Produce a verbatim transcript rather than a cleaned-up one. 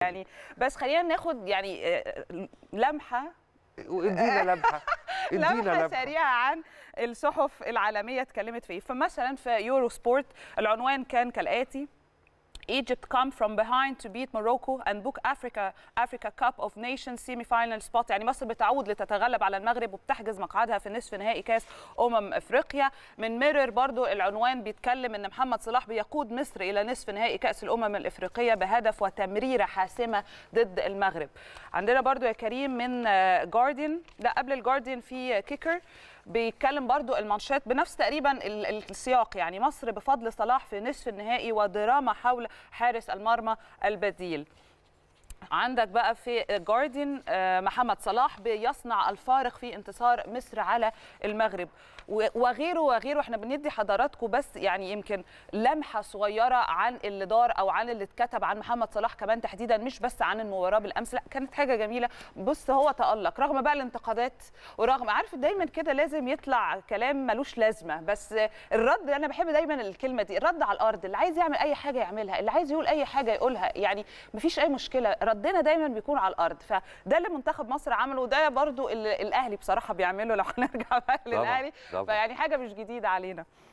يعني بس خلينا ناخد يعني لمحه وادينا لمحه ادينا لمحه سريعه عن الصحف العالميه اتكلمت في ايه. فمثلا في يورو سبورت العنوان كان كالاتي: Egypt come from behind to beat Morocco and book Africa Africa Cup of Nations semi-final spot. يعني مصر بتعود لتتغلب على المغرب وبتحجز مقعدها في نصف نهائي كاس امم افريقيا. من ميرور برضو العنوان بيتكلم ان محمد صلاح بيقود مصر الى نصف نهائي كاس الامم الافريقيه بهدف وتمريره حاسمه ضد المغرب. عندنا برضو يا كريم من جارديان، لا قبل الجارديان في كيكر بيتكلم برضو المانشات بنفس تقريبا السياق، يعني مصر بفضل صلاح في نصف النهائي ودراما حول حارس المرمى البديل. عندك بقى في جارديان محمد صلاح بيصنع الفارق في انتصار مصر على المغرب وغيره وغيره. احنا بندي حضراتكم بس يعني يمكن لمحه صغيره عن اللي دار او عن اللي اتكتب عن محمد صلاح كمان تحديدا، مش بس عن المباراه بالامس، لا كانت حاجه جميله. بص هو تالق رغم بقى الانتقادات ورغم عارف دايما كده لازم يطلع كلام ملوش لازمه، بس الرد انا بحب دايما الكلمه دي، الرد على الارض. اللي عايز يعمل اي حاجه يعملها، اللي عايز يقول اي حاجه يقولها، يعني مفيش اي مشكله، ردنا دايما بيكون على الارض. فده اللي منتخب مصر عمله وده برضو اللي الاهلي بصراحه بيعمله لو هنرجع بقى للاهلي، فيعني حاجه مش جديده علينا.